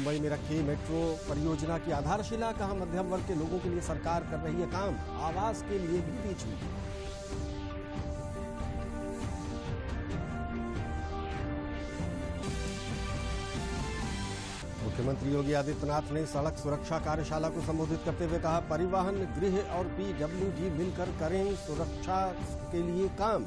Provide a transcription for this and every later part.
मुंबई में रखी मेट्रो परियोजना की आधारशिला, कहा मध्यम वर्ग के लोगों के लिए सरकार कर रही है काम, आवास के लिए भी बीच में। मुख्यमंत्री योगी आदित्यनाथ ने सड़क सुरक्षा कार्यशाला को संबोधित करते हुए कहा, परिवहन, गृह और पीडब्ल्यूडी मिलकर करें सुरक्षा के लिए काम।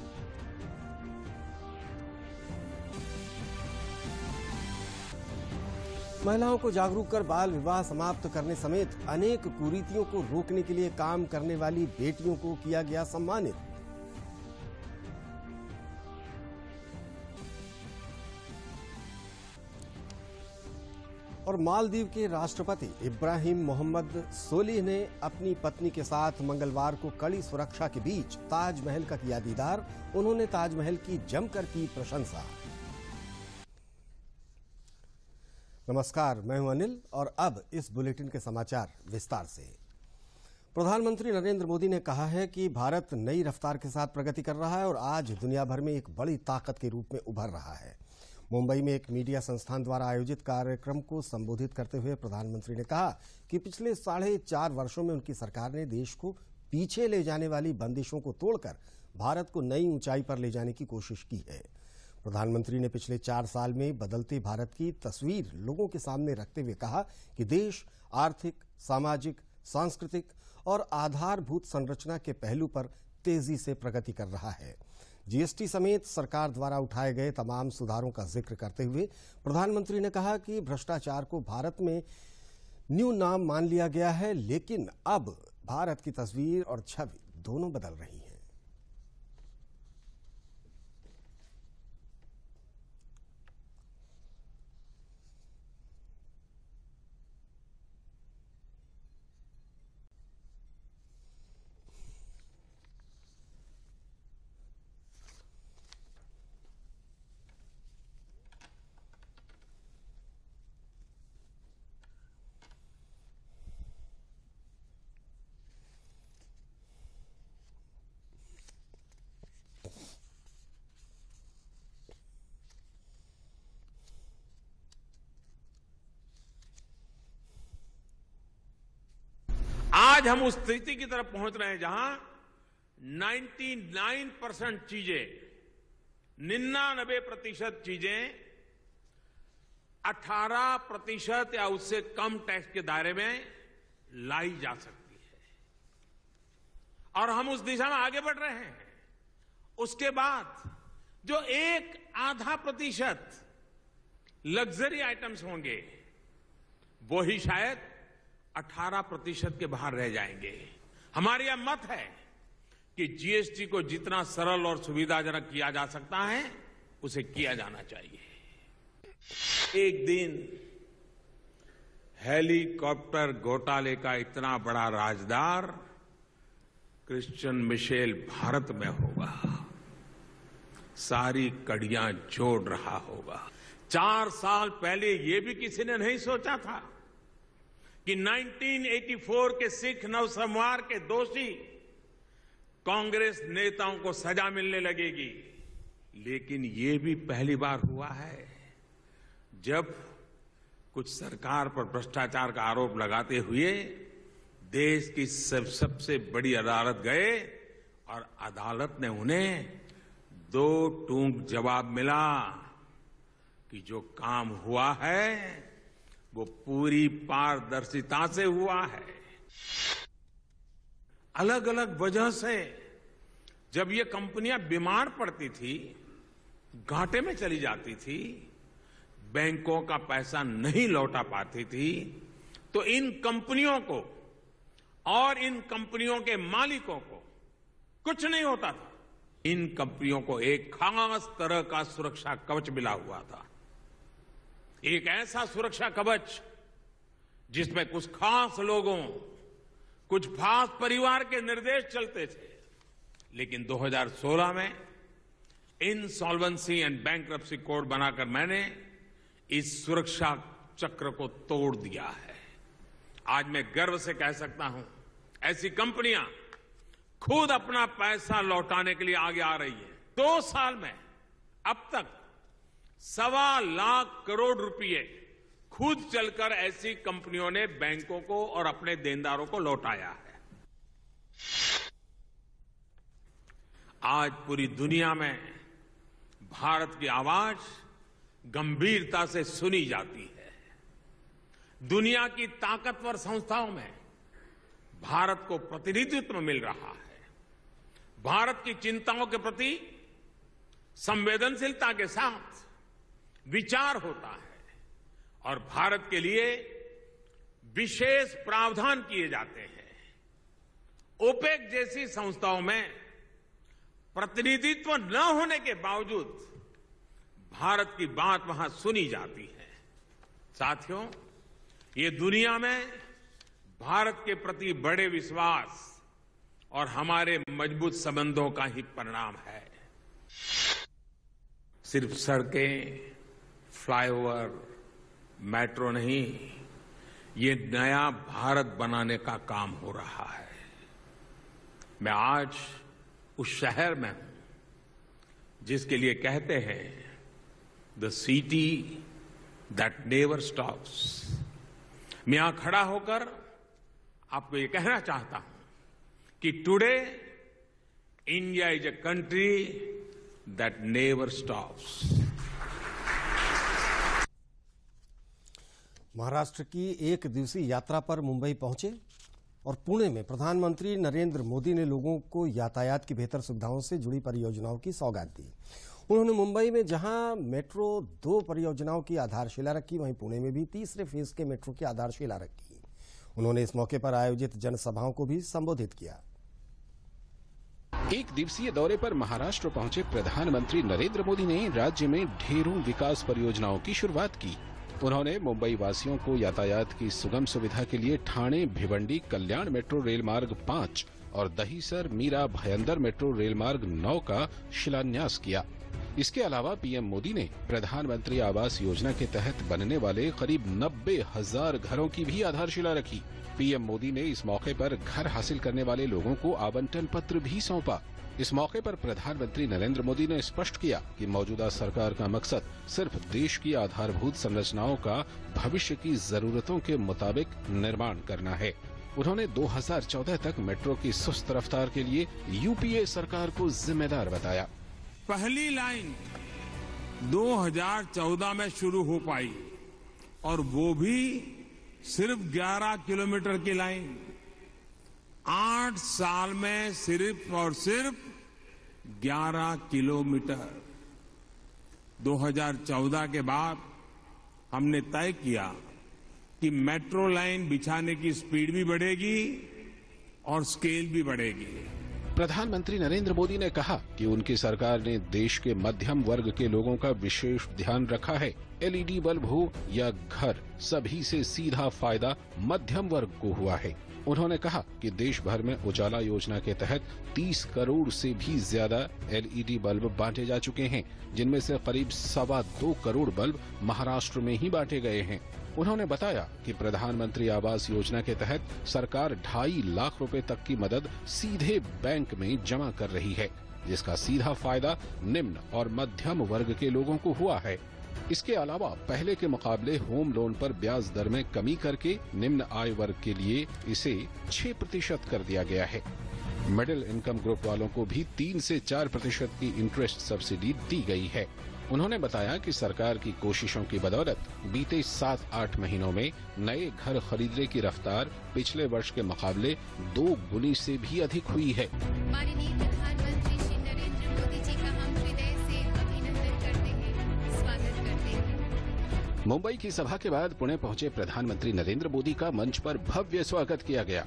महिलाओं को जागरूक कर बाल विवाह समाप्त करने समेत अनेक कुरीतियों को रोकने के लिए काम करने वाली बेटियों को किया गया सम्मानित। और मालदीव के राष्ट्रपति इब्राहिम मोहम्मद सोलिह ने अपनी पत्नी के साथ मंगलवार को कड़ी सुरक्षा के बीच ताजमहल का किया दीदार। उन्होंने ताजमहल की जमकर की प्रशंसा। नमस्कार, मैं हूं अनिल और अब इस बुलेटिन के समाचार विस्तार से। प्रधानमंत्री नरेंद्र मोदी ने कहा है कि भारत नई रफ्तार के साथ प्रगति कर रहा है और आज दुनिया भर में एक बड़ी ताकत के रूप में उभर रहा है। मुंबई में एक मीडिया संस्थान द्वारा आयोजित कार्यक्रम को संबोधित करते हुए प्रधानमंत्री ने कहा कि पिछले 4.5 वर्षों में उनकी सरकार ने देश को पीछे ले जाने वाली बंदिशों को तोड़कर भारत को नई ऊंचाई पर ले जाने की कोशिश की है। प्रधानमंत्री ने पिछले 4 साल में बदलते भारत की तस्वीर लोगों के सामने रखते हुए कहा कि देश आर्थिक, सामाजिक, सांस्कृतिक और आधारभूत संरचना के पहलू पर तेजी से प्रगति कर रहा है। जीएसटी समेत सरकार द्वारा उठाए गए तमाम सुधारों का जिक्र करते हुए प्रधानमंत्री ने कहा कि भ्रष्टाचार को भारत में न्यू नाम मान लिया गया है, लेकिन अब भारत की तस्वीर और छवि दोनों बदल रही है। आज हम उस स्थिति की तरफ पहुंच रहे हैं जहां 99% चीजें, 99% चीजें 18% या उससे कम टैक्स के दायरे में लाई जा सकती है और हम उस दिशा में आगे बढ़ रहे हैं। उसके बाद जो 1-आधा% लग्जरी आइटम्स होंगे वो ही शायद 18% के बाहर रह जाएंगे। हमारा यह मत है कि जीएसटी को जितना सरल और सुविधाजनक किया जा सकता है उसे किया जाना चाहिए। एक दिन हेलीकॉप्टर घोटाले का इतना बड़ा राजदार क्रिश्चियन मिशेल भारत में होगा, सारी कड़ियां जोड़ रहा होगा। 4 साल पहले यह भी किसी ने नहीं सोचा था कि 1984 के सिख नरसंहार के दोषी कांग्रेस नेताओं को सजा मिलने लगेगी। लेकिन ये भी पहली बार हुआ है जब कुछ सरकार पर भ्रष्टाचार का आरोप लगाते हुए देश की सबसे बड़ी अदालत गए और अदालत ने उन्हें 2 टूक जवाब मिला कि जो काम हुआ है वो पूरी पारदर्शिता से हुआ है। अलग अलग वजह से जब ये कंपनियां बीमार पड़ती थी, घाटे में चली जाती थी, बैंकों का पैसा नहीं लौटा पाती थी, तो इन कंपनियों को और इन कंपनियों के मालिकों को कुछ नहीं होता था। इन कंपनियों को एक खास तरह का सुरक्षा कवच मिला हुआ था, एक ऐसा सुरक्षा कवच जिसमें कुछ खास लोगों, कुछ खास परिवार के निर्देश चलते थे। लेकिन 2016 में इंसॉल्वेंसी एंड बैंक्रप्सी कोड बनाकर मैंने इस सुरक्षा चक्र को तोड़ दिया है। आज मैं गर्व से कह सकता हूं, ऐसी कंपनियां खुद अपना पैसा लौटाने के लिए आगे आ रही है। 2 साल में अब तक 1.25 लाख करोड़ रुपए खुद चलकर ऐसी कंपनियों ने बैंकों को और अपने देनदारों को लौटाया है। आज पूरी दुनिया में भारत की आवाज गंभीरता से सुनी जाती है। दुनिया की ताकतवर संस्थाओं में भारत को प्रतिनिधित्व मिल रहा है। भारत की चिंताओं के प्रति संवेदनशीलता के साथ विचार होता है और भारत के लिए विशेष प्रावधान किए जाते हैं। ओपेक जैसी संस्थाओं में प्रतिनिधित्व न होने के बावजूद भारत की बात वहां सुनी जाती है। साथियों, ये दुनिया में भारत के प्रति बड़े विश्वास और हमारे मजबूत संबंधों का ही परिणाम है। सिर्फ सड़कें, फ्लाईओवर, मेट्रो नहीं, ये नया भारत बनाने का काम हो रहा है। मैं आज उस शहर में हूं जिसके लिए कहते हैं the city that never stops. मैं यहां खड़ा होकर आपको ये कहना चाहता हूं कि today India is a country that never stops. Maharashtra की एक दिवसीय यात्रा पर मुंबई पहुंचे और पुणे में प्रधानमंत्री नरेंद्र मोदी ने लोगों को यातायात की बेहतर सुविधाओं से जुड़ी परियोजनाओं की सौगात दी। उन्होंने मुंबई में जहां मेट्रो 2 परियोजनाओं की आधारशिला रखी, वहीं पुणे में भी तीसरे फेज के मेट्रो की आधारशिला रखी। उन्होंने इस मौके पर आयोजित जनसभाओं को भी संबोधित किया। एक दिवसीय दौरे पर महाराष्ट्र पहुंचे प्रधानमंत्री नरेंद्र मोदी ने राज्य में ढेरों विकास परियोजनाओं की शुरुआत की। उन्होंने मुंबई वासियों को यातायात की सुगम सुविधा के लिए ठाणे भिवंडी कल्याण मेट्रो रेल मार्ग 5 और दहीसर मीरा भयंदर मेट्रो रेल मार्ग 9 का शिलान्यास किया। इसके अलावा पीएम मोदी ने प्रधानमंत्री आवास योजना के तहत बनने वाले करीब 90,000 घरों की भी आधारशिला रखी। पीएम मोदी ने इस मौके पर घर हासिल करने वाले लोगों को आवंटन पत्र भी सौंपा। इस मौके पर प्रधानमंत्री नरेंद्र मोदी ने स्पष्ट किया कि मौजूदा सरकार का मकसद सिर्फ देश की आधारभूत संरचनाओं का भविष्य की जरूरतों के मुताबिक निर्माण करना है। उन्होंने 2014 तक मेट्रो की सुस्त रफ्तार के लिए यूपीए सरकार को जिम्मेदार बताया। पहली लाइन 2014 में शुरू हो पाई और वो भी सिर्फ 11 किलोमीटर की लाइन। 8 साल में सिर्फ और सिर्फ 11 किलोमीटर। 2014 के बाद हमने तय किया कि मेट्रो लाइन बिछाने की स्पीड भी बढ़ेगी और स्केल भी बढ़ेगी। प्रधानमंत्री नरेंद्र मोदी ने कहा कि उनकी सरकार ने देश के मध्यम वर्ग के लोगों का विशेष ध्यान रखा है। एलईडी बल्ब हो या घर, सभी से सीधा फायदा मध्यम वर्ग को हुआ है। उन्होंने कहा कि देश भर में उजाला योजना के तहत 30 करोड़ से भी ज्यादा एलईडी बल्ब बांटे जा चुके हैं, जिनमें से करीब 2.25 करोड़ बल्ब महाराष्ट्र में ही बांटे गए हैं। उन्होंने बताया कि प्रधानमंत्री आवास योजना के तहत सरकार 2.5 लाख रुपए तक की मदद सीधे बैंक में जमा कर रही है, जिसका सीधा फायदा निम्न और मध्यम वर्ग के लोगों को हुआ है। इसके अलावा पहले के मुकाबले होम लोन पर ब्याज दर में कमी करके निम्न आय वर्ग के लिए इसे 6% कर दिया गया है। मिडिल इनकम ग्रुप वालों को भी 3 से 4% की इंटरेस्ट सब्सिडी दी गई है। उन्होंने बताया कि सरकार की कोशिशों की बदौलत बीते 7-8 महीनों में नए घर खरीदने की रफ्तार पिछले वर्ष के मुकाबले 2 गुनी से भी अधिक हुई है। माननीय प्रधानमंत्री श्री नरेंद्र मोदी जी का हम हृदय से अभिनंदन करते हैं, स्वागत करते हैं। मुंबई की सभा के बाद पुणे पहुंचे प्रधानमंत्री नरेंद्र मोदी का मंच पर भव्य स्वागत किया गया।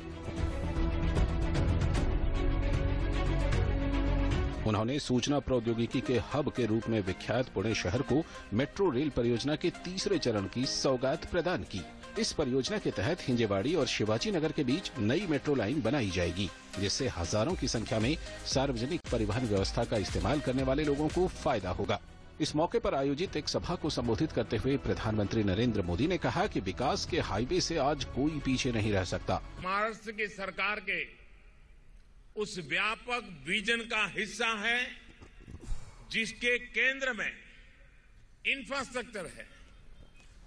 उन्होंने सूचना प्रौद्योगिकी के हब के रूप में विख्यात पुणे शहर को मेट्रो रेल परियोजना के तीसरे चरण की सौगात प्रदान की। इस परियोजना के तहत हिंजेवाड़ी और शिवाजी नगर के बीच नई मेट्रो लाइन बनाई जाएगी, जिससे हजारों की संख्या में सार्वजनिक परिवहन व्यवस्था का इस्तेमाल करने वाले लोगों को फायदा होगा। इस मौके पर आयोजित एक सभा को संबोधित करते हुए प्रधानमंत्री नरेंद्र मोदी ने कहा कि विकास के हाईवे से आज कोई पीछे नहीं रह सकता। महाराष्ट्र की सरकार के उस व्यापक विजन का हिस्सा है जिसके केंद्र में इंफ्रास्ट्रक्चर है,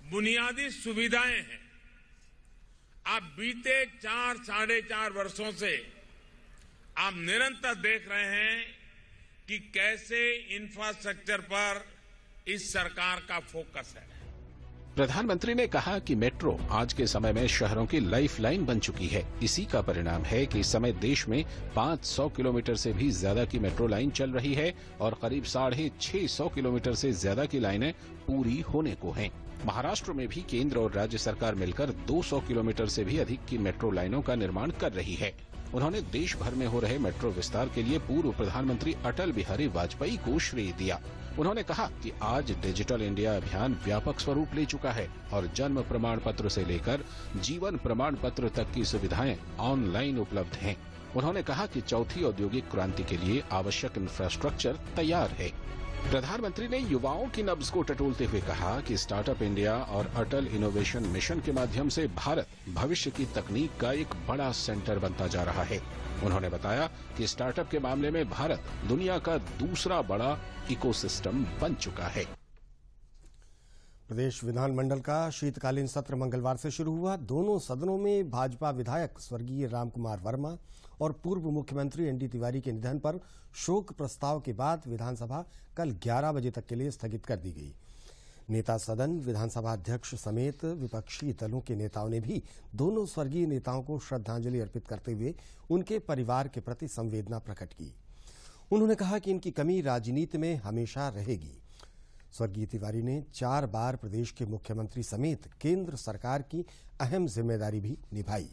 बुनियादी सुविधाएं हैं। आप बीते 4-4.5 वर्षों से आप निरंतर देख रहे हैं कि कैसे इंफ्रास्ट्रक्चर पर इस सरकार का फोकस है। प्रधानमंत्री ने कहा कि मेट्रो आज के समय में शहरों की लाइफलाइन बन चुकी है। इसी का परिणाम है कि इस समय देश में 500 किलोमीटर से भी ज्यादा की मेट्रो लाइन चल रही है और करीब 650 किलोमीटर से ज्यादा की लाइनें पूरी होने को हैं। महाराष्ट्र में भी केंद्र और राज्य सरकार मिलकर 200 किलोमीटर से भी अधिक की मेट्रो लाइनों का निर्माण कर रही है। उन्होंने देश भर में हो रहे मेट्रो विस्तार के लिए पूर्व प्रधानमंत्री अटल बिहारी वाजपेयी को श्रेय दिया। उन्होंने कहा कि आज डिजिटल इंडिया अभियान व्यापक स्वरूप ले चुका है और जन्म प्रमाण पत्र से लेकर जीवन प्रमाण पत्र तक की सुविधाएं ऑनलाइन उपलब्ध हैं। उन्होंने कहा कि चौथी औद्योगिक क्रांति के लिए आवश्यक इंफ्रास्ट्रक्चर तैयार है। प्रधानमंत्री ने युवाओं की नब्ज को टटोलते हुए कहा कि स्टार्टअप इंडिया और अटल इनोवेशन मिशन के माध्यम से भारत भविष्य की तकनीक का एक बड़ा सेंटर बनता जा रहा है। उन्होंने बताया कि स्टार्टअप के मामले में भारत दुनिया का दूसरा बड़ा इकोसिस्टम बन चुका है। प्रदेश विधानमंडल का शीतकालीन सत्र मंगलवार से शुरू हुआ। दोनों सदनों में भाजपा विधायक स्वर्गीय रामकुमार वर्मा और पूर्व मुख्यमंत्री एनडी तिवारी के निधन पर शोक प्रस्ताव के बाद विधानसभा कल 11 बजे तक के लिए स्थगित कर दी गई। नेता सदन, विधानसभा अध्यक्ष समेत विपक्षी दलों के नेताओं ने भी दोनों स्वर्गीय नेताओं को श्रद्धांजलि अर्पित करते हुए उनके परिवार के प्रति संवेदना प्रकट की। उन्होंने कहा कि इनकी कमी राजनीति में हमेशा रहेगी। स्वर्गीय तिवारी ने 4 बार प्रदेश के मुख्यमंत्री समेत केंद्र सरकार की अहम जिम्मेदारी भी निभाई।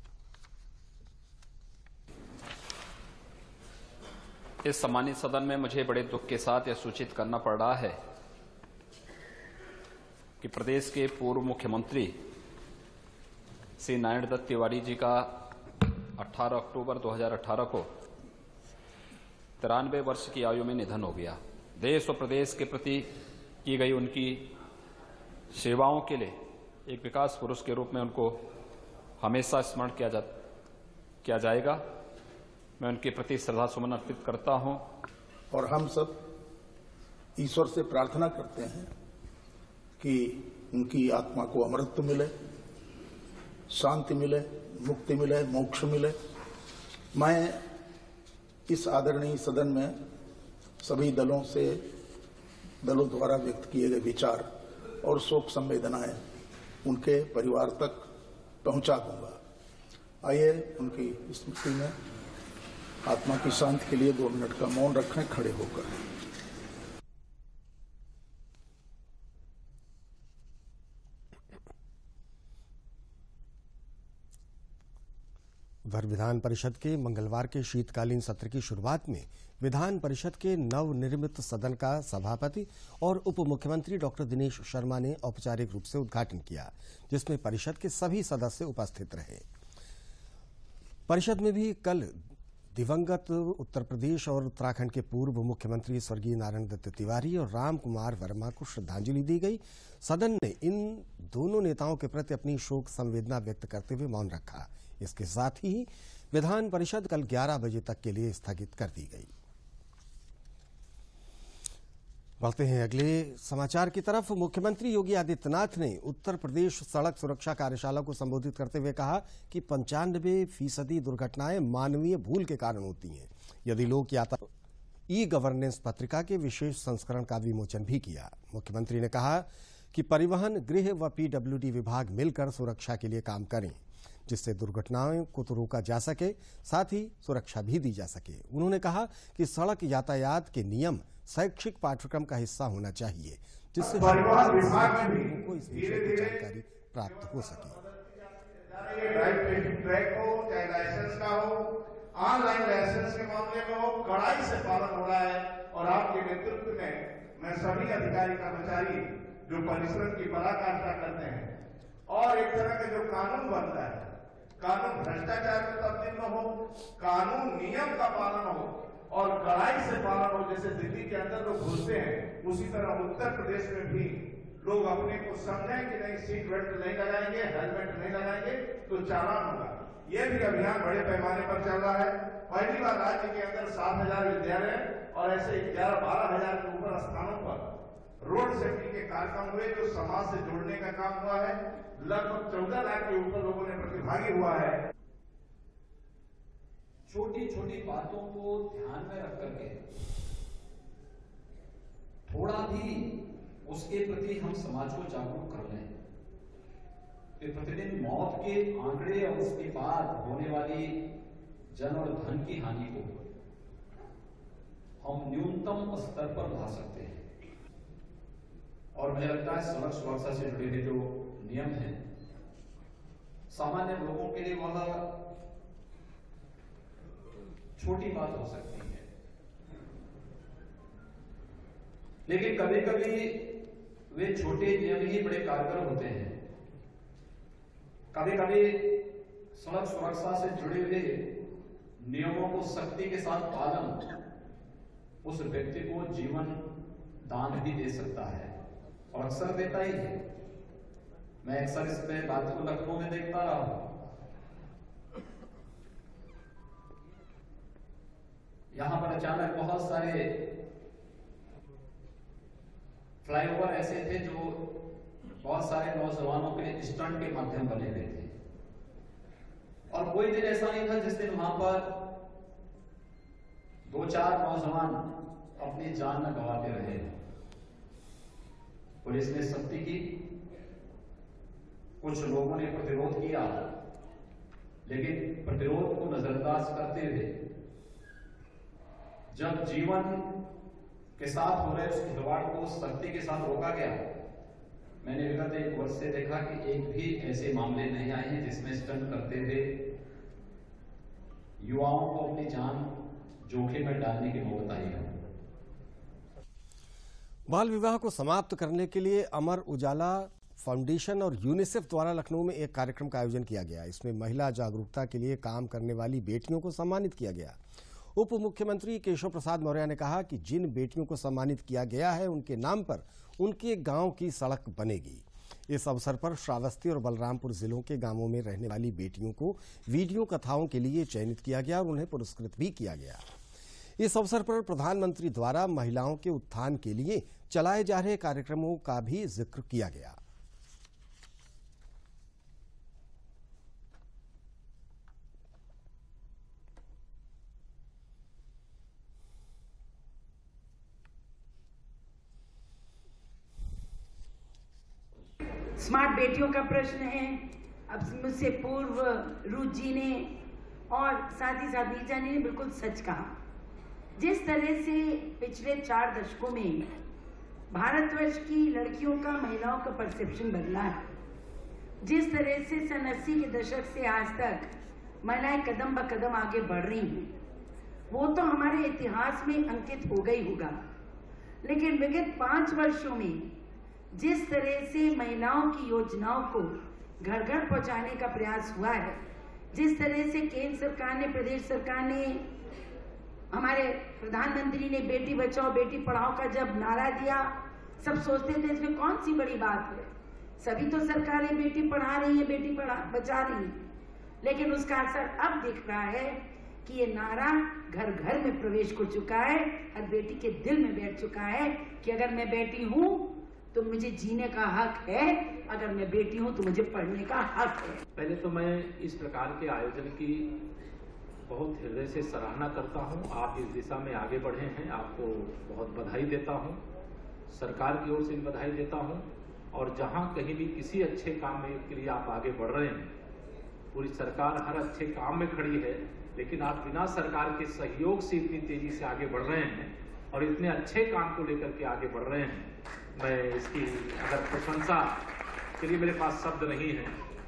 इस सम्मानित सदन में मुझे बड़े दुख के साथ यह सूचित करना पड़ रहा है कि प्रदेश के पूर्व मुख्यमंत्री श्री नारायण दत्त तिवारी जी का 18 अक्टूबर 2018 को 93 वर्ष की आयु में निधन हो गया। देश और प्रदेश के प्रति की गई उनकी सेवाओं के लिए एक विकास पुरुष के रूप में उनको हमेशा स्मरण किया जाएगा। मैं उनके प्रति श्रद्धा सुमन अर्पित करता हूं और हम सब ईश्वर से प्रार्थना करते हैं कि उनकी आत्मा को अमरत्व मिले, शांति मिले, मुक्ति मिले, मोक्ष मिले। मैं इस आदरणीय सदन में सभी दलों द्वारा व्यक्त किए गए विचार और शोक संवेदनाएं उनके परिवार तक पहुंचा दूंगा। आइए उनकी स्मृति में आत्मा की शांति के लिए 2 मिनट का मौन रखें खड़े होकर। उधर विधान परिषद के मंगलवार के शीतकालीन सत्र की शुरुआत में विधान परिषद के नवनिर्मित सदन का सभापति और उप मुख्यमंत्री डॉक्टर दिनेश शर्मा ने औपचारिक रूप से उद्घाटन किया, जिसमें परिषद के सभी सदस्य उपस्थित रहे। परिषद में भी कल दिवंगत उत्तर प्रदेश और उत्तराखंड के पूर्व मुख्यमंत्री स्वर्गीय नारायण दत्त तिवारी और रामकुमार वर्मा को श्रद्धांजलि दी गई। सदन ने इन दोनों नेताओं के प्रति अपनी शोक संवेदना व्यक्त करते हुए मौन रखा। इसके साथ ही विधान परिषद कल 11 बजे तक के लिए स्थगित कर दी गई। बढ़ते हैं अगले समाचार की तरफ। मुख्यमंत्री योगी आदित्यनाथ ने उत्तर प्रदेश सड़क सुरक्षा कार्यशाला को संबोधित करते हुए कहा कि 95% दुर्घटनाएं मानवीय भूल के कारण होती हैं। यदि लोग यातायात ई गवर्नेंस पत्रिका के विशेष संस्करण का विमोचन भी किया। मुख्यमंत्री ने कहा कि परिवहन, गृह व पीडब्ल्यूडी विभाग मिलकर सुरक्षा के लिए काम करें, जिससे दुर्घटनाओं को तो रोका जा सके, साथ ही सुरक्षा भी दी जा सके। उन्होंने कहा कि सड़क यातायात के नियम शैक्षिक पाठ्यक्रम का हिस्सा होना चाहिए, जिससे परिवहन विभाग में भी को इस विषय की जानकारी प्राप्त हो सके। ट्रैक हो चाहे लाइसेंस का हो, ऑनलाइन लाइसेंस के मामले में हो, कड़ाई से पालन हो रहा है। और आपके नेतृत्व में मैं सभी अधिकारी कर्मचारी जो परिश्रम की पराकाष्ठा करते हैं और एक तरह का जो कानून बनता है, कानून भ्रष्टाचार में तब्दील न हो, कानून नियम का पालन हो और कड़ाई से पालन हो। जैसे दिल्ली के अंदर लोग घुसते हैं, उसी तरह उत्तर प्रदेश में भी लोग अपने को समझें कि नहीं, सीट बेल्ट नहीं लगाएंगे, हेलमेट नहीं लगाएंगे तो चालान होगा। ये भी अभियान बड़े पैमाने पर चल रहा है। पहली बार राज्य के अंदर 7,000 विद्यालय और ऐसे 11-12 हजार के ऊपर स्थानों पर रोड सेफ्टी के कार्यक्रम हुए जो समाज से जोड़ने का काम हुआ है। लगभग 14 लाख के ऊपर लोगों ने प्रतिभागी हुआ है। छोटी छोटी बातों को ध्यान में रख करके थोड़ा भी उसके प्रति हम समाज को जागरूक कर लें कि प्रतिदिन मौत के आंकड़े और उसके बाद होने वाली जन और धन की हानि को हम न्यूनतम स्तर पर ला सकते हैं। और मुझे लगता है सड़क सुरक्षा से जुड़े हुए जो नियम हैं, सामान्य लोगों के लिए वह छोटी बात हो सकती है, लेकिन कभी कभी वे छोटे नियम ही बड़े कारगर होते हैं। कभी कभी सड़क सुरक्षा से जुड़े हुए नियमों को सख्ती के साथ पालन उस व्यक्ति को जीवन दान भी दे सकता है, और अक्सर देता ही है। मैं अक्सर इस पे बात को लखनऊ में देखता रहा हूं। यहां पर अचानक बहुत सारे फ्लाईओवर ऐसे थे जो बहुत सारे नौजवानों के लिए स्टंट के माध्यम बने हुए थे, और कोई दिन ऐसा नहीं था जिस दिन वहां पर 2-4 नौजवान अपनी जान न गंवाते रहे। पुलिस ने सख्ती की, कुछ लोगों ने प्रतिरोध किया, लेकिन प्रतिरोध को नजरअंदाज करते हुए जब जीवन के साथ हो रहे उस खिलवाड़ को सख्ती के साथ रोका गया। मैंने विगत 1 वर्ष से देखा कि एक भी ऐसे मामले नहीं आए हैं जिसमें स्टंट करते हुए युवाओं को अपनी जान जोखिम में डालने की नौबत आई है। बाल विवाह को समाप्त करने के लिए अमर उजाला फाउंडेशन और यूनिसेफ द्वारा लखनऊ में एक कार्यक्रम का आयोजन किया गया। इसमें महिला जागरूकता के लिए काम करने वाली बेटियों को सम्मानित किया गया। उप मुख्यमंत्री केशव प्रसाद मौर्य ने कहा कि जिन बेटियों को सम्मानित किया गया है उनके नाम पर उनके गांव की सड़क बनेगी। इस अवसर पर श्रावस्ती और बलरामपुर जिलों के गांवों में रहने वाली बेटियों को वीडियो कथाओं के लिए चयनित किया गया और उन्हें पुरस्कृत भी किया गया। इस अवसर पर प्रधानमंत्री द्वारा महिलाओं के उत्थान के लिए चलाए जा रहे कार्यक्रमों का भी जिक्र किया गया। स्मार्ट बेटियों का प्रश्न है। अब मुझसे पूर्व रूच जी ने और साथ ही साथ नीचा ने बिल्कुल सच कहा। जिस तरह से पिछले 4 दशकों में भारतवर्ष की लड़कियों का, महिलाओं का परसेप्शन बदला है, जिस तरह से सन 80 के दशक से आज तक महिलाएं कदम ब कदम आगे बढ़ रही हैं, वो तो हमारे इतिहास में अंकित हो गई होगा। लेकिन विगत 5 वर्षों में जिस तरह से महिलाओं की योजनाओं को घर घर पहुंचाने का प्रयास हुआ है, जिस तरह से केंद्र सरकार ने, प्रदेश सरकार ने, हमारे प्रधानमंत्री ने बेटी बचाओ बेटी पढ़ाओ का जब नारा दिया, सब सोचते थे इसमें कौन सी बड़ी बात है, सभी तो सरकारें बेटी पढ़ा रही है, बेटी बचा रही है। लेकिन उसका असर अब दिख रहा है कि ये नारा घर घर में प्रवेश कर चुका है, हर बेटी के दिल में बैठ चुका है कि अगर मैं बेटी हूं तो मुझे जीने का हक है, अगर मैं बेटी हूं तो मुझे पढ़ने का हक है। पहले तो मैं इस प्रकार के आयोजन की बहुत हृदय से सराहना करता हूं। आप इस दिशा में आगे बढ़े हैं, आपको बहुत बधाई देता हूं, सरकार की ओर से भी बधाई देता हूं। और जहां कहीं भी किसी अच्छे काम में के लिए आप आगे बढ़ रहे हैं, पूरी सरकार हर अच्छे काम में खड़ी है, लेकिन आप बिना सरकार के सहयोग से इतनी तेजी से आगे बढ़ रहे हैं और इतने अच्छे काम को लेकर के आगे बढ़ रहे हैं, मैं इसकी अगर प्रशंसा के लिए मेरे पास शब्द नहीं है।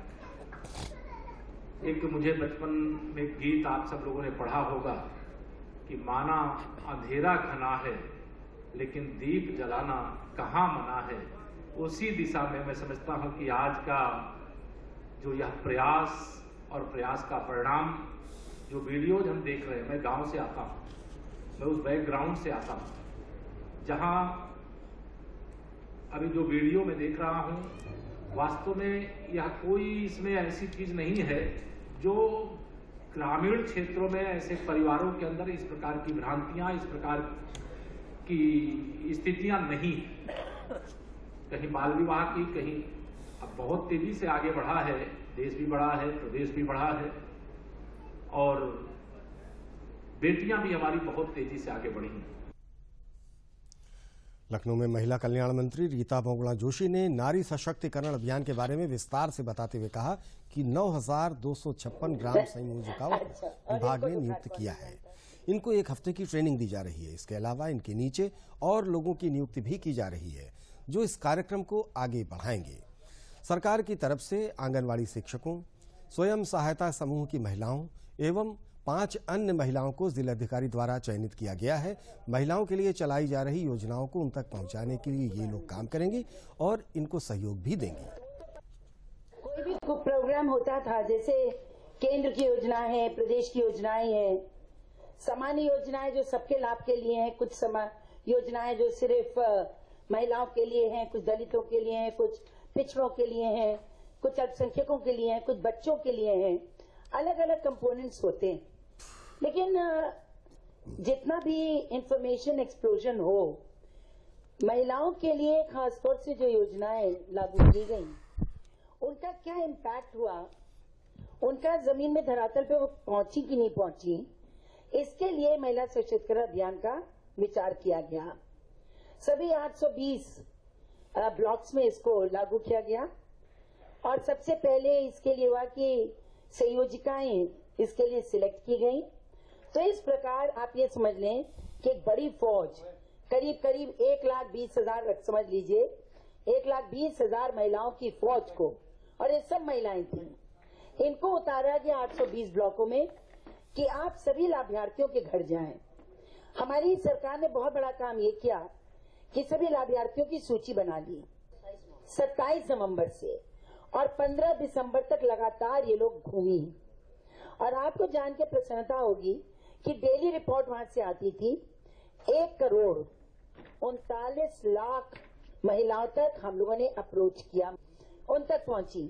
एक मुझे बचपन में गीत आप सब लोगों ने पढ़ा होगा कि माना अंधेरा घना है लेकिन दीप जलाना कहाँ मना है। उसी दिशा में मैं समझता हूं कि आज का जो यह प्रयास और प्रयास का परिणाम, जो वीडियोज हम देख रहे हैं, मैं गांव से आता हूं, मैं उस बैकग्राउंड से आता हूं जहां अभी जो वीडियो में देख रहा हूं, वास्तव में यह कोई इसमें ऐसी चीज नहीं है जो ग्रामीण क्षेत्रों में ऐसे परिवारों के अंदर इस प्रकार की भ्रांतियां, इस प्रकार की स्थितियां नहीं है। कहीं बाल विवाह की, कहीं अब बहुत तेजी से आगे बढ़ा है, देश भी बढ़ा है, प्रदेश भी बढ़ा है और बेटियां भी हमारी बहुत तेजी से आगे बढ़ी हैं। लखनऊ में महिला कल्याण मंत्री रीता बहुगुणा जोशी ने नारी सशक्तिकरण अभियान के बारे में विस्तार से बताते हुए कहा कि 9,256 ग्राम संयोजिकाओं को विभाग ने नियुक्त किया है। इनको 1 हफ्ते की ट्रेनिंग दी जा रही है। इसके अलावा इनके नीचे और लोगों की नियुक्ति भी की जा रही है जो इस कार्यक्रम को आगे बढ़ाएंगे। सरकार की तरफ से आंगनवाड़ी शिक्षकों, स्वयं सहायता समूह की महिलाओं एवं 5 अन्य महिलाओं को जिलाधिकारी द्वारा चयनित किया गया है। महिलाओं के लिए चलाई जा रही योजनाओं को उन तक पहुंचाने के लिए ये लोग काम करेंगे और इनको सहयोग भी देंगे। कोई भी प्रोग्राम होता था, जैसे केंद्र की योजना है, प्रदेश की योजनाएं हैं, सामान्य योजनाएं जो सबके लाभ के लिए हैं, कुछ योजनाएं जो सिर्फ महिलाओं के लिए हैं, कुछ दलितों के लिए हैं, कुछ पिछड़ों के लिए हैं, कुछ अल्पसंख्यकों के लिए हैं, कुछ बच्चों के लिए हैं। अलग अलग कंपोनेंट्स होते हैं, लेकिन जितना भी इंफॉर्मेशन एक्सप्लोजन हो, महिलाओं के लिए खासतौर से जो योजनाएं लागू की गई उनका क्या इम्पैक्ट हुआ, उनका जमीन में धरातल पे वो पहुंची कि नहीं पहुंची, इसके लिए महिला सशक्तिकरण अभियान का विचार किया गया। सभी 820 ब्लॉक्स में इसको लागू किया गया और सबसे पहले इसके लिए हुआ कि संयोजिकाएं इसके लिए सिलेक्ट की गई। तो इस प्रकार आप ये समझ लें कि एक बड़ी फौज, करीब करीब 1,20,000 समझ लीजिए, 1,20,000 महिलाओं की फौज को, और ये सब महिलाएं थी, इनको उतारा गया 820 ब्लॉकों में कि आप सभी लाभार्थियों के घर जाएं। हमारी सरकार ने बहुत बड़ा काम ये किया कि सभी लाभार्थियों की सूची बना ली 27 नवंबर से, और 15 दिसंबर तक लगातार ये लोग घूमी। और आपको जान के प्रसन्नता होगी कि डेली रिपोर्ट वहां से आती थी। 1,39,00,000 महिलाओं तक हम लोगों ने अप्रोच किया, उन तक पहुंची।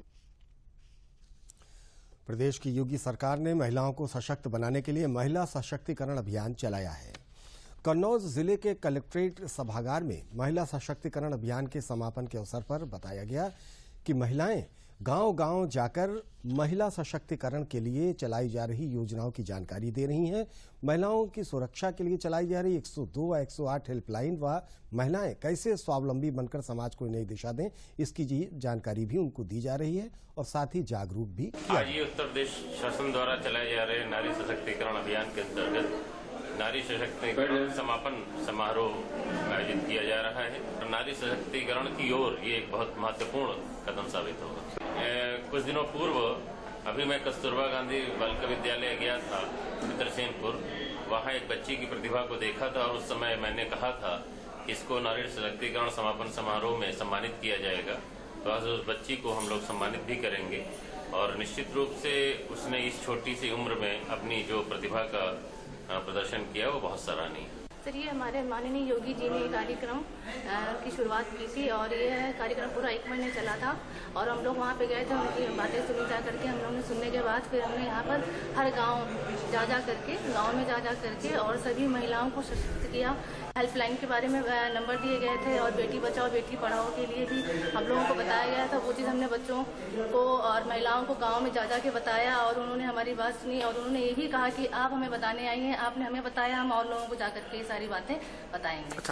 प्रदेश की योगी सरकार ने महिलाओं को सशक्त बनाने के लिए महिला सशक्तिकरण अभियान चलाया है। कन्नौज जिले के कलेक्ट्रेट सभागार में महिला सशक्तिकरण अभियान के समापन के अवसर पर बताया गया कि महिलाएं गांव-गांव जाकर महिला सशक्तिकरण के लिए चलाई जा रही योजनाओं की जानकारी दे रही हैं। महिलाओं की सुरक्षा के लिए चलाई जा रही 102 व 108 हेल्पलाइन व महिलाएं कैसे स्वावलंबी बनकर समाज को नई दिशा दें, इसकी जानकारी भी उनको दी जा रही है और साथ ही जागरूक भी किया। आज ये उत्तर प्रदेश शासन द्वारा चलाए जा रहे नारी सशक्तिकरण अभियान के अंतर्गत नारी सशक्तिकरण समापन समारोह आयोजित किया जा रहा है। नारी सशक्तिकरण की ओर ये एक बहुत महत्वपूर्ण कदम साबित होगा। कुछ दिनों पूर्व अभी मैं कस्तूरबा गांधी बालिका विद्यालय गया था मित्रसेनपुर, वहाँ एक बच्ची की प्रतिभा को देखा था और उस समय मैंने कहा था कि इसको नारी सशक्तिकरण समापन समारोह में सम्मानित किया जाएगा। तो आज उस बच्ची को हम लोग सम्मानित भी करेंगे और निश्चित रूप से उसने इस छोटी सी उम्र में अपनी जो प्रतिभा का प्रदर्शन किया वो बहुत सराहनीय है। सर, ये हमारे माननीय योगी जी ने कार्यक्रम की शुरुआत की थी और ये कार्यक्रम पूरा 1 महीने चला था और हम लोग वहाँ पे गए थे, उनकी बातें सुनी जा करके हम लोगों ने सुनने के बाद फिर हमने यहाँ पर हर गांव में जा करके और सभी महिलाओं को सशक्त किया। हेल्पलाइन के बारे में नंबर दिए गए थे और बेटी बचाओ बेटी पढ़ाओ के लिए भी हम लोगों को बताया गया था। वो चीज़ हमने बच्चों को और महिलाओं को गांव में जा के बताया और उन्होंने हमारी बात सुनी और उन्होंने ये भी कहा कि आप हमें बताने आई हैं, आपने हमें बताया, हम और लोगों को जा करके ये सारी बातें बताएंगे।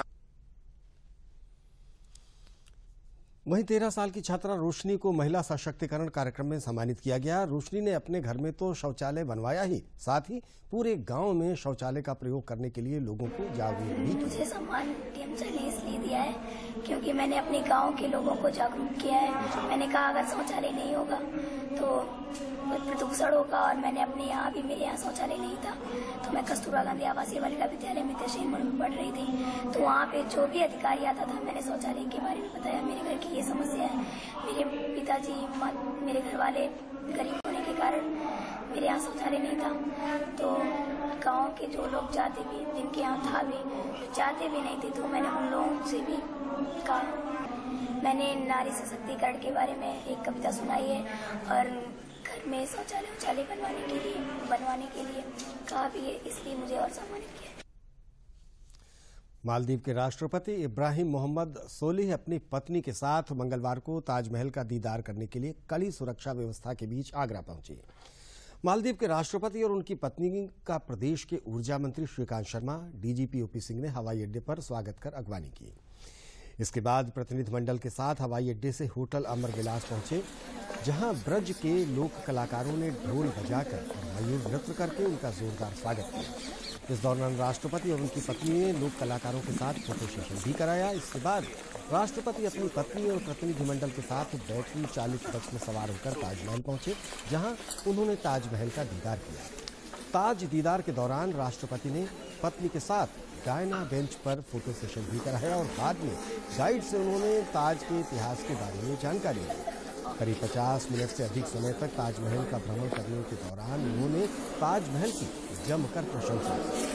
वहीं 13 साल की छात्रा रोशनी को महिला सशक्तिकरण कार्यक्रम में सम्मानित किया गया। रोशनी ने अपने घर में तो शौचालय बनवाया ही, साथ ही पूरे गांव में शौचालय का प्रयोग करने के लिए लोगों को जागरूक भी किया। मुझे सम्मान डीएमसी ने इसलिए दिया है क्योंकि मैंने अपने गांव के लोगों को जागरूक किया है। मैंने कहा अगर शौचालय नहीं होगा तो प्रदूषण होगा और मैंने अपने यहाँ भी, मेरे यहाँ शौचालय नहीं था तो मैं कस्तूरबा गांधी आवासीय बालिका विद्यालय में मित्रसेनपुर में पढ़ रही थी। तो वहाँ पे जो भी अधिकारी आता था मैंने शौचालय के बारे में बताया, मेरे घर की ये समस्या है। मेरे पिताजी, मेरे घर वाले गरीब होने के कारण मेरे यहाँ शौचालय नहीं था। तो गांव के जो लोग जाते भी, जिनके यहाँ था भी, तो जाते भी नहीं थे, तो मैंने उन लोगों से भी कहा। मैंने नारी सशक्तिकरण के बारे में एक कविता सुनाई है और घर में शौचालय बनवाने के लिए कहा भी है, इसलिए मुझे और सम्मानित किया। मालदीव के राष्ट्रपति इब्राहिम मोहम्मद सोलिह अपनी पत्नी के साथ मंगलवार को ताजमहल का दीदार करने के लिए कड़ी सुरक्षा व्यवस्था के बीच आगरा पहुंचे। मालदीव के राष्ट्रपति और उनकी पत्नी का प्रदेश के ऊर्जा मंत्री श्रीकांत शर्मा, डीजीपी ओपी सिंह ने हवाई अड्डे पर स्वागत कर अगवानी की। इसके बाद प्रतिनिधिमंडल के साथ हवाई अड्डे से होटल अमर विलास पहुंचे, जहां ब्रज के लोक कलाकारों ने ढोल बजाकर और मयूर नृत्य करके उनका जोरदार स्वागत किया। इस दौरान राष्ट्रपति और उनकी पत्नी ने लोक कलाकारों के साथ फोटो सेशन भी कराया। इसके बाद राष्ट्रपति अपनी पत्नी और प्रतिनिधिमंडल के साथ बैटरी चालित बस में सवार होकर ताजमहल पहुंचे, जहां उन्होंने ताजमहल का दीदार किया। ताज दीदार के दौरान राष्ट्रपति ने पत्नी के साथ डायना बेंच पर फोटो सेशन भी कराया और बाद में गाइड से उन्होंने ताज के इतिहास के बारे में जानकारी दी। करीब 50 मिनट से अधिक समय तक ताजमहल का भ्रमण करने के दौरान उन्होंने ताजमहल की जमकर प्रशंसा की।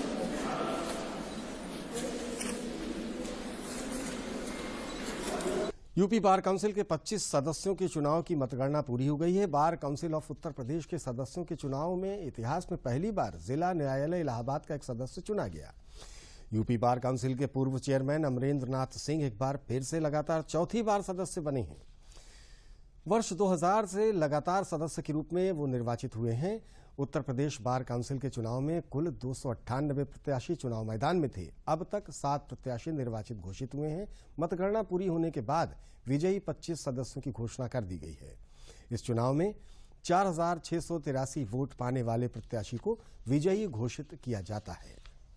यूपी बार काउंसिल के 25 सदस्यों के चुनाव की मतगणना पूरी हो गई है। Bar council of Uttar Pradesh के सदस्यों के चुनाव में इतिहास में पहली बार जिला न्यायालय इलाहाबाद का एक सदस्य चुना गया। यूपी बार काउंसिल के पूर्व चेयरमैन अमरेंद्र नाथ सिंह एक बार फिर से लगातार चौथी बार सदस्य बने हैं। वर्ष 2000 से लगातार सदस्य के रूप में वो निर्वाचित हुए हैं। उत्तर प्रदेश बार काउंसिल के चुनाव में कुल 298 प्रत्याशी चुनाव मैदान में थे। अब तक 7 प्रत्याशी निर्वाचित घोषित हुए हैं। मतगणना पूरी होने के बाद विजयी 25 सदस्यों की घोषणा कर दी गई है। इस चुनाव में 4683 वोट पाने वाले प्रत्याशी को विजयी घोषित किया जाता है।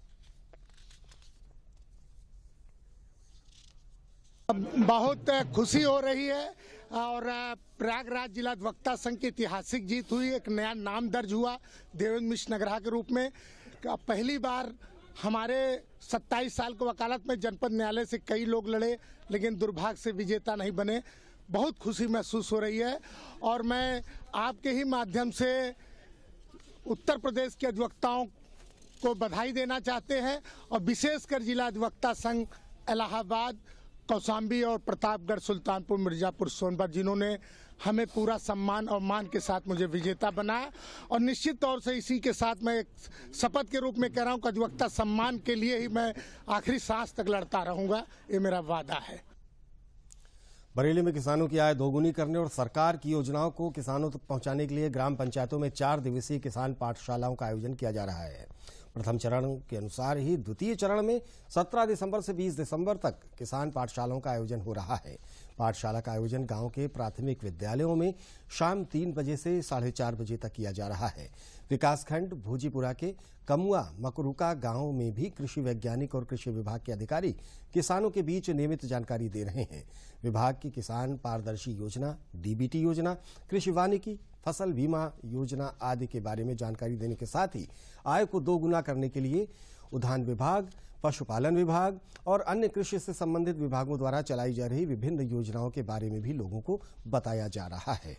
बहुत खुशी हो रही है और प्रयागराज जिला अधिवक्ता संघ की ऐतिहासिक जीत हुई। एक नया नाम दर्ज हुआ देवेंद्र मिश्र नगरा के रूप में। पहली बार हमारे 27 साल की वकालत में जनपद न्यायालय से कई लोग लड़े, लेकिन दुर्भाग्य से विजेता नहीं बने। बहुत खुशी महसूस हो रही है और मैं आपके ही माध्यम से उत्तर प्रदेश के अधिवक्ताओं को बधाई देना चाहते हैं और विशेषकर जिला अधिवक्ता संघ इलाहाबाद, कौशाम्बी और प्रतापगढ़, सुल्तानपुर, मिर्जापुर, सोनभद्र, जिन्होंने हमें पूरा सम्मान और मान के साथ मुझे विजेता बनाया। और निश्चित तौर से इसी के साथ मैं एक शपथ के रूप में कह रहा हूं कि अधिवक्ता सम्मान के लिए ही मैं आखिरी सांस तक लड़ता रहूंगा, ये मेरा वादा है। बरेली में किसानों की आय दोगुनी करने और सरकार की योजनाओं को किसानों तक पहुंचाने के लिए ग्राम पंचायतों में 4 दिवसीय किसान पाठशालाओं का आयोजन किया जा रहा है। प्रथम चरण के अनुसार ही द्वितीय चरण में 17 दिसंबर से 20 दिसंबर तक किसान पाठशालाओं का आयोजन हो रहा है। पाठशाला का आयोजन गांव के प्राथमिक विद्यालयों में शाम 3 बजे से 4:30 बजे तक किया जा रहा है। विकासखंड भोजीपुरा के कमुआ मकरूका गांव में भी कृषि वैज्ञानिक और कृषि विभाग के अधिकारी किसानों के बीच नियमित जानकारी दे रहे हैं। विभाग की किसान पारदर्शी योजना, डीबीटी योजना, कृषि वानिकी, फसल बीमा योजना आदि के बारे में जानकारी देने के साथ ही आय को दोगुना करने के लिए उद्यान विभाग, पशुपालन विभाग और अन्य कृषि से संबंधित विभागों द्वारा चलाई जा रही विभिन्न योजनाओं के बारे में भी लोगों को बताया जा रहा है।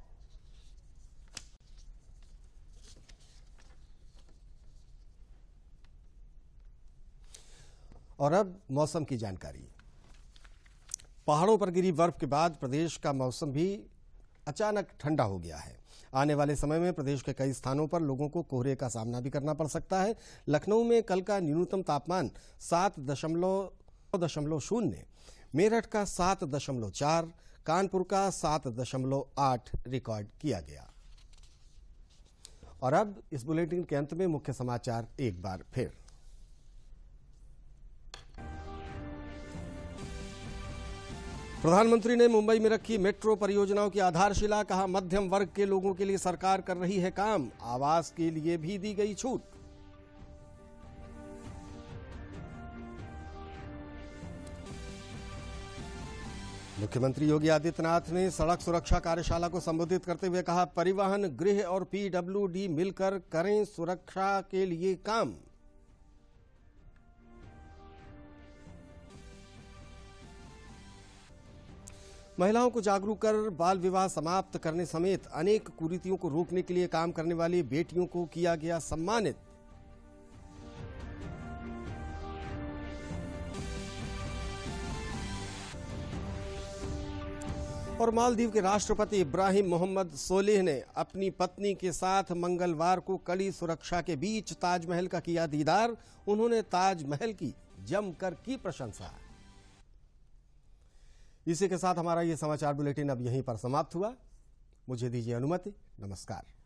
और अब मौसम की जानकारी। पहाड़ों पर गिरी बर्फ के बाद प्रदेश का मौसम भी अचानक ठंडा हो गया है। आने वाले समय में प्रदेश के कई स्थानों पर लोगों को कोहरे का सामना भी करना पड़ सकता है। लखनऊ में कल का न्यूनतम तापमान 7.0, मेरठ का 7.4, कानपुर का 7.8 रिकॉर्ड किया गया। और अब इस बुलेटिन के अंत में मुख्य समाचार एक बार फिर। प्रधानमंत्री ने मुंबई में रखी मेट्रो परियोजनाओं की आधारशिला, कहा मध्यम वर्ग के लोगों के लिए सरकार कर रही है काम, आवास के लिए भी दी गई छूट। मुख्यमंत्री योगी आदित्यनाथ ने सड़क सुरक्षा कार्यशाला को संबोधित करते हुए कहा, परिवहन, गृह और पीडब्ल्यूडी मिलकर करें सुरक्षा के लिए काम। महिलाओं को जागरूक कर बाल विवाह समाप्त करने समेत अनेक कुरीतियों को रोकने के लिए काम करने वाली बेटियों को किया गया सम्मानित। और मालदीव के राष्ट्रपति इब्राहिम मोहम्मद सोलिह ने अपनी पत्नी के साथ मंगलवार को कड़ी सुरक्षा के बीच ताजमहल का किया दीदार। उन्होंने ताजमहल की जमकर की प्रशंसा। इसी के साथ हमारा ये समाचार बुलेटिन अब यहीं पर समाप्त हुआ। मुझे दीजिए अनुमति। नमस्कार।